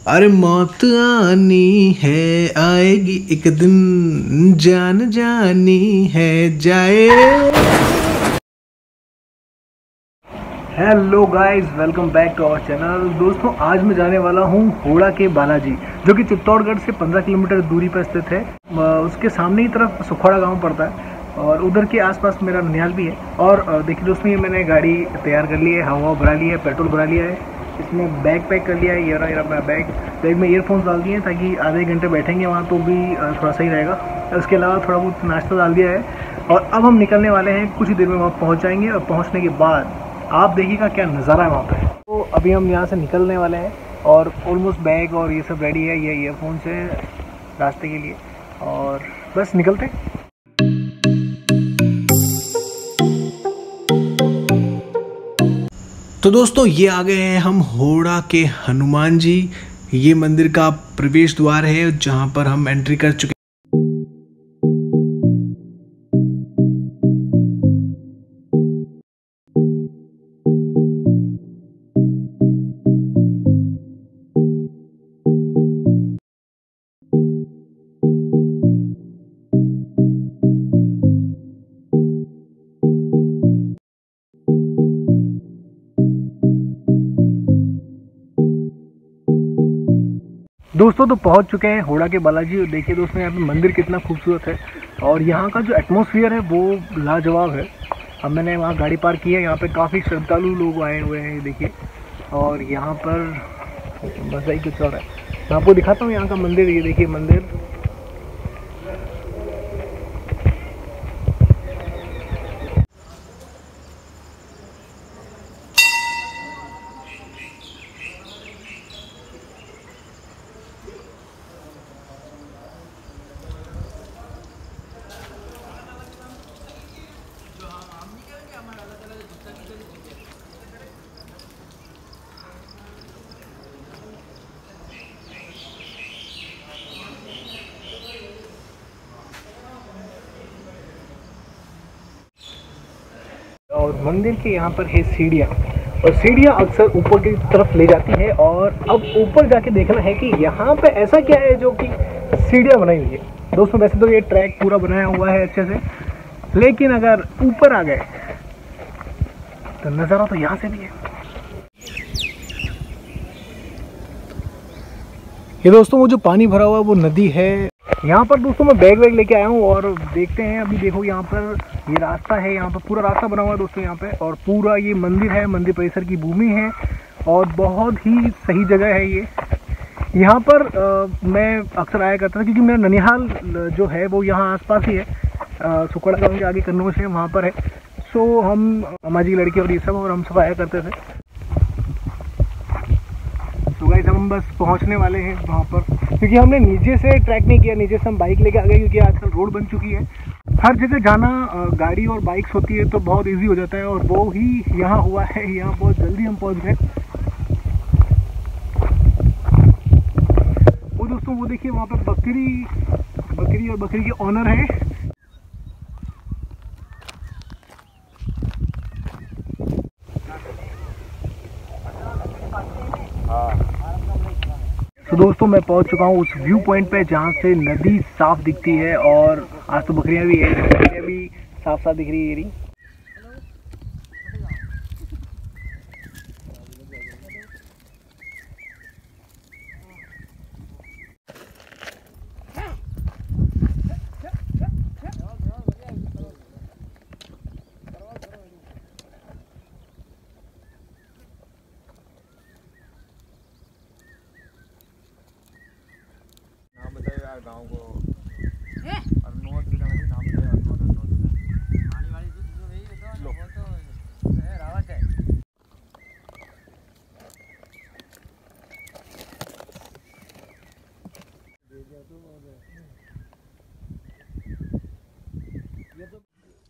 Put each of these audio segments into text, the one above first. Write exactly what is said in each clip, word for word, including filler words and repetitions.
अरे मौत आनी है, आएगी एक दिन, जान जानी है जाए। Hello guys, welcome back to our channel. दोस्तों, आज मैं जाने वाला हूँ होड़ा के बालाजी, जो कि चित्तौड़गढ़ से पंद्रह किलोमीटर दूरी पर स्थित है। उसके सामने ही तरफ सुखवाड़ा गांव पड़ता है और उधर के आसपास मेरा ननिहाल भी है। और देखिए दोस्तों, ये मैंने गाड़ी तैयार कर ली है, हवा भरा लिया है, पेट्रोल भरा लिया है, इसमें बैग पैक कर लिया है। ये रहा मेरा बैग बैग में ईयरफोन्स डाल दिए हैं ताकि आधे घंटे बैठेंगे वहाँ तो भी थोड़ा सही रहेगा। उसके अलावा थोड़ा बहुत नाश्ता डाल दिया है और अब हम निकलने वाले हैं। कुछ ही देर में वहाँ पहुँच जाएंगे और पहुँचने के बाद आप देखिएगा क्या नज़ारा है वहाँ पे। तो अभी हम यहाँ से निकलने वाले हैं और ऑलमोस्ट बैग और ये सब रेडी है। ये ईयरफोन्स है रास्ते के लिए और बस निकलते हैं। तो दोस्तों, ये आ गए हैं हम होड़ा के हनुमान जी। ये मंदिर का प्रवेश द्वार है जहाँ पर हम एंट्री कर चुके हैं। दोस्तों, तो पहुंच चुके हैं होड़ा के बालाजी। देखिए दोस्तों, यहाँ पे मंदिर कितना खूबसूरत है और यहाँ का जो एटमॉस्फेयर है वो लाजवाब है। अब मैंने वहाँ गाड़ी पार्क की है। यहाँ पे काफ़ी श्रद्धालु लोग आए हुए हैं, देखिए। और यहाँ पर बस यही कुछ और है। मैं आपको दिखाता हूँ यहाँ का मंदिर। ये देखिए मंदिर। और मंदिर के यहाँ पर है सीढ़ियाँ और सीढ़ियाँ अक्सर ऊपर की तरफ ले जाती है। और अब ऊपर जाके देखना है कि यहाँ पे ऐसा क्या है जो कि सीढ़ियाँ बनाई हुई है। दोस्तों, वैसे तो ये ट्रैक पूरा बनाया हुआ है अच्छे से, लेकिन अगर ऊपर आ गए तो नज़ारा तो यहाँ से भी है। ये दोस्तों, वो जो पानी भरा हुआ है वो नदी है। यहाँ पर दोस्तों मैं बैग वैग लेके आया हूँ और देखते हैं। अभी देखो यहाँ पर ये रास्ता है, यहाँ पर पूरा रास्ता बना हुआ है दोस्तों यहाँ पे। और पूरा ये मंदिर है, मंदिर परिसर की भूमि है और बहुत ही सही जगह है ये। यहाँ पर आ, मैं अक्सर आया करता था क्योंकि मेरा ननिहाल जो है वो यहाँ आसपास ही है। सुखवाड़ा गाँव के आगे कन्नौज है, वहाँ पर है। सो हम अम्मा जी की लड़की और ये सब और हम सब आया करते थे। तो गाइस, हम बस पहुंचने वाले हैं वहाँ पर, क्योंकि हमने नीचे से ट्रैक नहीं किया। नीचे से हम बाइक लेके आ गए क्योंकि आजकल रोड बन चुकी है। हर जगह जाना गाड़ी और बाइक्स होती है तो बहुत इजी हो जाता है और वो ही यहाँ हुआ है। यहाँ बहुत जल्दी हम पहुँच गए। वो दोस्तों, वो देखिए वहाँ पर बकरी बकरी और बकरी के ऑनर है। तो दोस्तों, मैं पहुंच चुका हूं उस व्यू पॉइंट पे जहां से नदी साफ दिखती है और आज तो बकरियां भी है, बकरियां भी साफ साफ दिख रही है। गाँव को अरनोद नाम से अरनोद अरनोद आने वाली जो रही है तो वो तो है रावत है। ये तो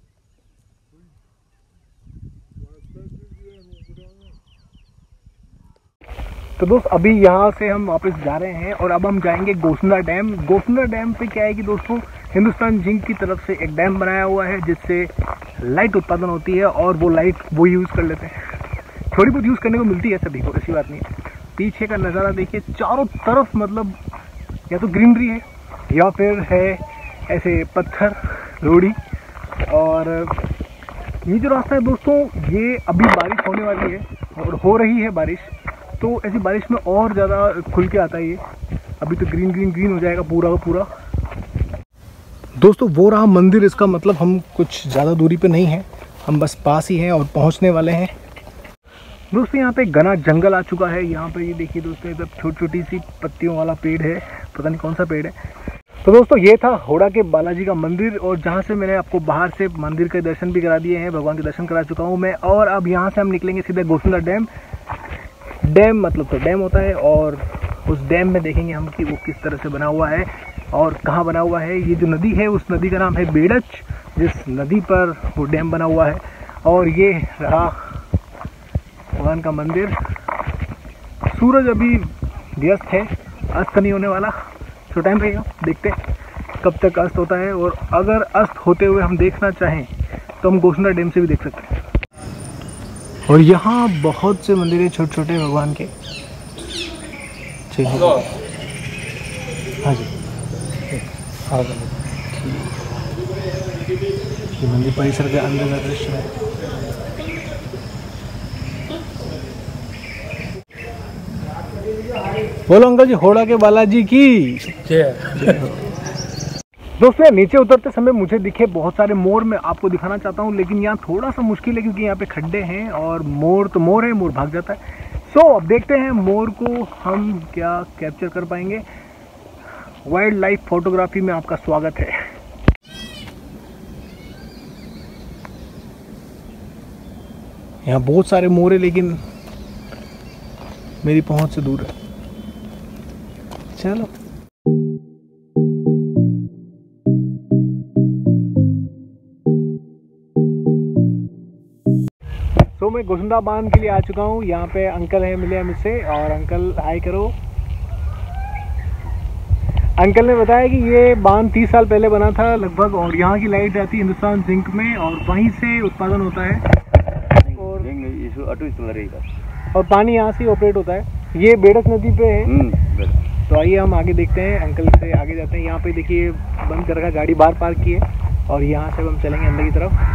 तो दोस्त, अभी यहाँ से हम वापस जा रहे हैं और अब हम जाएंगे गोसुंदा डैम। गोसुंदा डैम पे क्या है कि दोस्तों, हिंदुस्तान जिंक की तरफ से एक डैम बनाया हुआ है जिससे लाइट उत्पादन होती है और वो लाइट वो यूज़ कर लेते हैं। थोड़ी बहुत यूज़ करने को मिलती है सभी को, ऐसी बात नहीं है। पीछे का नज़ारा देखिए, चारों तरफ मतलब या तो ग्रीनरी है या फिर है ऐसे पत्थर रोड़ी। और ये जो रास्ता है दोस्तों, ये अभी बारिश होने वाली है और हो रही है बारिश, तो ऐसी बारिश में और ज़्यादा खुल के आता है ये। अभी तो ग्रीन ग्रीन ग्रीन हो जाएगा पूरा का पूरा। दोस्तों वो रहा मंदिर, इसका मतलब हम कुछ ज़्यादा दूरी पे नहीं हैं, हम बस पास ही हैं और पहुंचने वाले हैं। दोस्तों यहाँ पे घना जंगल आ चुका है। यहाँ पे ये देखिए दोस्तों, एकदम छोटी छोटी सी पत्तियों वाला पेड़ है, पता नहीं कौन सा पेड़ है। तो दोस्तों ये था होड़ा के बालाजी का मंदिर, और जहाँ से मैंने आपको बाहर से मंदिर के दर्शन भी करा दिए हैं, भगवान के दर्शन करा चुका हूँ मैं। और अब यहाँ से हम निकलेंगे सीधे गोसुंदा डैम। डैम मतलब तो डैम होता है, और उस डैम में देखेंगे हम कि वो किस तरह से बना हुआ है और कहाँ बना हुआ है। ये जो नदी है उस नदी का नाम है बेड़च, जिस नदी पर वो डैम बना हुआ है। और ये रहा भगवान का मंदिर। सूरज अभी व्यस्त है, अस्त नहीं होने वाला, तो टाइम रहेगा, देखते हैं कब तक अस्त होता है। और अगर अस्त होते हुए हम देखना चाहें तो हम गोसुंदा डैम से भी देख सकते हैं। और यहाँ बहुत से मंदिर है छोटे छोटे भगवान के। हाँ जी, हाँ ये मंदिर परिसर के अंदर का दृश्य है। बोलो अंकल जी, होड़ा के बालाजी की दोस्तों नीचे उतरते समय मुझे दिखे बहुत सारे मोर, मैं आपको दिखाना चाहता हूँ, लेकिन यहाँ थोड़ा सा मुश्किल है क्योंकि यहाँ पे खड्डे हैं और मोर तो मोर है, मोर भाग जाता है। सो so, अब देखते हैं मोर को हम क्या कैप्चर कर पाएंगे। वाइल्ड लाइफ फोटोग्राफी में आपका स्वागत है। यहाँ बहुत सारे मोर है लेकिन मेरी पहुंच से दूर है। चलो तो मैं गोसुंदा बांध के लिए आ चुका हूँ। यहाँ पे अंकल है, मिले मुझसे, और अंकल हाय करो। अंकल ने बताया कि ये बांध तीस साल पहले बना था लगभग, और यहाँ की लाइट आती है हिंदुस्तान जिंक में, और वहीं से उत्पादन होता है और, और पानी यहाँ से ऑपरेट होता है। ये बेड़च नदी पे है। तो आइए हम आगे देखते हैं, अंकल से आगे जाते हैं। यहाँ पे देखिए बंद कर रखा, गाड़ी बाहर पार्क की है, और यहाँ से हम चलेंगे अंदर की तरफ।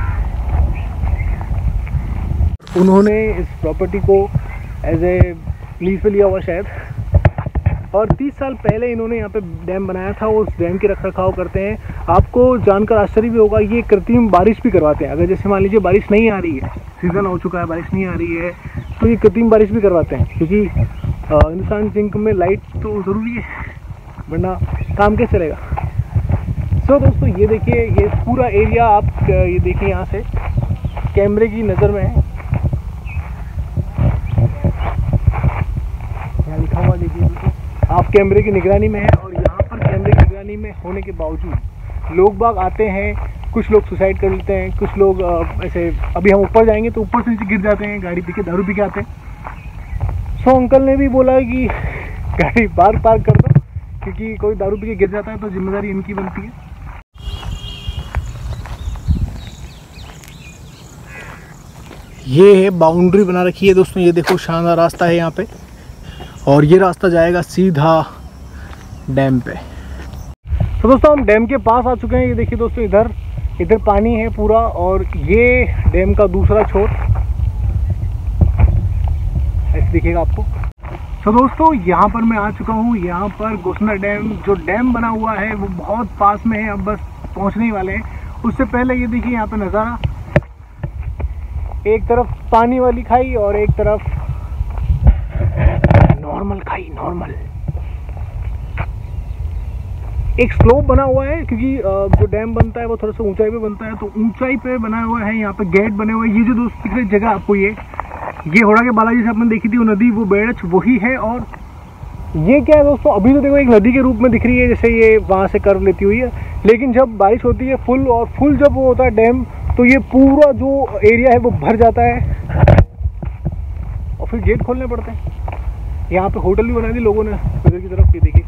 उन्होंने इस प्रॉपर्टी को एज ए लीज पे लिया हुआ शायद, और तीस साल पहले इन्होंने यहाँ पे डैम बनाया था, उस डैम की रख रखाव करते हैं। आपको जानकर आश्चर्य भी होगा, ये कृत्रिम बारिश भी करवाते हैं। अगर जैसे मान लीजिए बारिश नहीं आ रही है, सीज़न हो चुका है, बारिश नहीं आ रही है, तो ये कृत्रिम बारिश भी करवाते हैं, क्योंकि हिंदुस्तान जिंक में लाइट तो ज़रूरी है, वरना काम कैसे चलेगा। सो दोस्तों ये देखिए, ये पूरा एरिया आप ये देखिए यहाँ से कैमरे की नज़र में है। यहाँ लिखा हुआ देखिए, आप कैमरे की निगरानी में है, और यहाँ पर कैमरे की निगरानी में होने के बावजूद लोग बाग आते हैं। कुछ लोग सुसाइड कर लेते हैं, कुछ लोग ऐसे, अभी हम ऊपर जाएंगे तो ऊपर से नीचे गिर जाते हैं, गाड़ी पी के दारू पी के आते हैं। सो अंकल ने भी बोला कि गाड़ी बाहर पार्क कर दो, क्योंकि कोई दारू पी के गिर जाता है तो जिम्मेदारी इनकी बनती है। ये है बाउंड्री बना रखी है दोस्तों, ये देखो शानदार रास्ता है यहाँ पे, और ये रास्ता जाएगा सीधा डैम पे। तो दोस्तों हम डैम के पास आ चुके हैं। ये देखिए दोस्तों, इधर इधर पानी है पूरा, और ये डैम का दूसरा छोर ऐसे दिखेगा आपको। तो दोस्तों यहाँ पर मैं आ चुका हूँ। यहाँ पर गोसुंदा डैम, जो डैम बना हुआ है वो बहुत पास में है, अब बस पहुँचने ही वाले हैं। उससे पहले ये देखिए यहाँ पे नज़ारा, एक तरफ पानी वाली खाई और एक तरफ नॉर्मल खाई। नॉर्मल एक स्लोप बना हुआ है, क्योंकि जो डैम बनता है वो थोड़ा सा ऊंचाई पे बनता है, तो ऊंचाई पे बना हुआ है। यहाँ पे गेट बने हुए हैं। ये जो दोस्त दिख रही जगह आपको, ये ये होड़ा के बालाजी से आपने देखी थी वो नदी, वो बेड़च वही है। और ये क्या है दोस्तों, अभी तो देखो एक नदी के रूप में दिख रही है, जैसे ये वहाँ से कर्व लेती हुई है, लेकिन जब बारिश होती है फुल, और फुल जब वो होता है डैम, तो ये पूरा जो एरिया है वो भर जाता है, और फिर गेट खोलने पड़ते हैं। यहाँ पे होटल भी बना दी लोगों ने इधर की तरफ। ये देखिए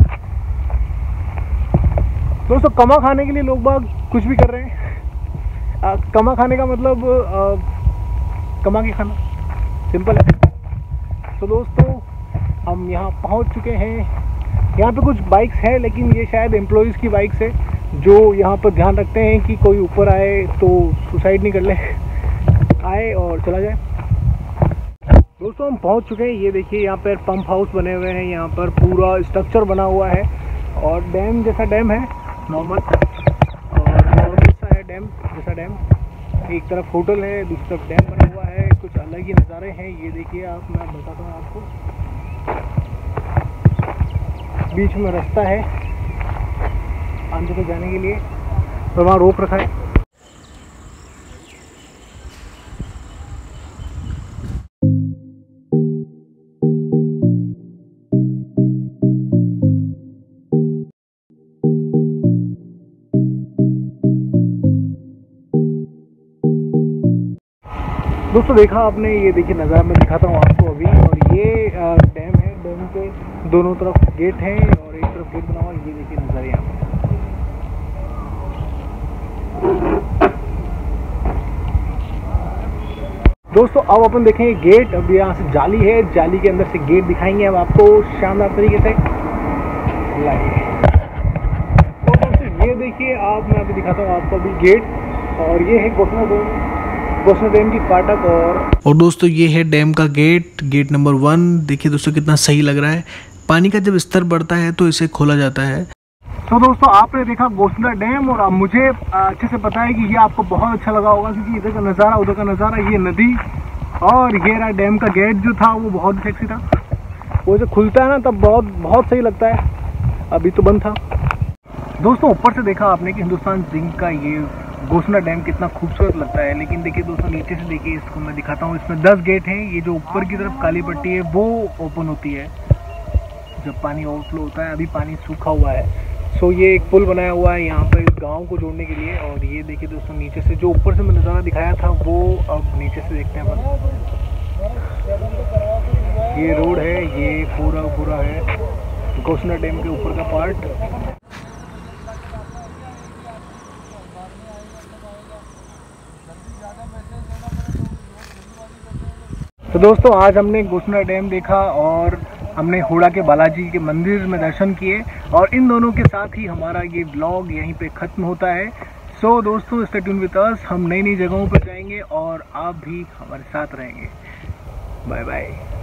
दोस्तों, कमा खाने के लिए लोग बाग कुछ भी कर रहे हैं। आ, कमा खाने का मतलब आ, कमा के खाना, सिंपल है। तो दोस्तों हम यहाँ पहुँच चुके हैं। यहाँ पे कुछ बाइक्स हैं लेकिन ये शायद एम्प्लॉयज़ की बाइक्स है जो यहाँ पर ध्यान रखते हैं कि कोई ऊपर आए तो सुसाइड नहीं कर ले, आए और चला जाए। दोस्तों हम पहुँच चुके हैं। ये देखिए यहाँ पर पंप हाउस बने हुए हैं, यहाँ पर पूरा स्ट्रक्चर बना हुआ है और डैम जैसा डैम है नॉर्मल, और नॉर्मल सा है डैम जैसा डैम। एक तरफ होटल है, दूसरी तरफ डैम बना हुआ है, कुछ अलग ही नज़ारे हैं। ये देखिए आप, मैं बताता हूँ आपको। बीच में रास्ता है अंदर तक जाने के लिए और वहाँ रोप रखा है। दोस्तों देखा आपने, ये देखिए नज़ारा मैं दिखाता हूँ आपको अभी। और ये डैम है, डैम के दोनों तरफ गेट हैं और एक तरफ गेट बना हुआ है। ये देखिए नज़ारा यहाँ पे। दोस्तों अब अपन देखेंगे गेट। अब यहाँ से जाली है, जाली के अंदर से गेट दिखाएंगे हम आपको शानदार तरीके से। तो दोस्तों ये देखिए आप, मैं अभी दिखाता हूँ आपको अभी गेट। और ये है गोसना डैम, गोसना डैम की फाटक। और और दोस्तों ये है डैम का गेट, गेट नंबर वन। देखिए दोस्तों कितना सही लग रहा है। पानी का जब स्तर बढ़ता है तो इसे खोला जाता है। तो दोस्तों आपने देखा गोसना डैम, और अब मुझे अच्छे से पता है कि ये आपको बहुत अच्छा लगा होगा क्योंकि इधर का नज़ारा, उधर का नज़ारा, ये नदी और ये रहा डैम का गेट जो था वो बहुत सेक्सी था। वो जब खुलता है ना तब बहुत बहुत सही लगता है। अभी तो बंद था। दोस्तों ऊपर से देखा आपने कि हिंदुस्तान जिंक का ये गोसना डैम कितना खूबसूरत लगता है। लेकिन देखिए दोस्तों नीचे से देखिए, इसको मैं दिखाता हूँ। इसमें दस गेट हैं। ये जो ऊपर की तरफ काली पट्टी है वो ओपन होती है जब पानी ओवरफ्लो होता है। अभी पानी सूखा हुआ है। सो ये एक पुल बनाया हुआ है यहाँ पर इस गांव को जोड़ने के लिए। और ये देखिए दोस्तों नीचे से जो ऊपर से मैं नज़ारा दिखाया था वो अब नीचे से देखते हैं अपन। ये रोड है, ये पूरा पूरा है गोसना डैम के ऊपर का पार्ट। तो दोस्तों आज हमने गोसना डैम देखा और हमने होड़ा के बालाजी के मंदिर में दर्शन किए, और इन दोनों के साथ ही हमारा ये व्लॉग यहीं पे ख़त्म होता है। सो दोस्तों स्टे ट्यून विद अस, हम नई नई जगहों पर जाएंगे और आप भी हमारे साथ रहेंगे। Bye bye.